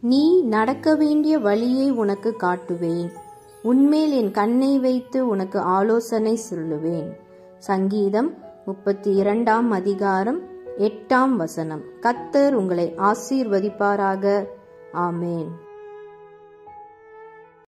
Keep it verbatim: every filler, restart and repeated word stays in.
நீ நடக்க வேண்டிய வழியை உனக்கு காட்டுவேன். உன்மேல் என் கண்ணை வைத்து உனக்கு ஆலோசனை சொல்லுவேன். சங்கீதம் முப்பத்தி இரண்டாம் அதிகாரம் எட்டாம் வசனம். கர்த்தர் உங்களை ஆசீர்வதிப்பாராக. ஆமேன்.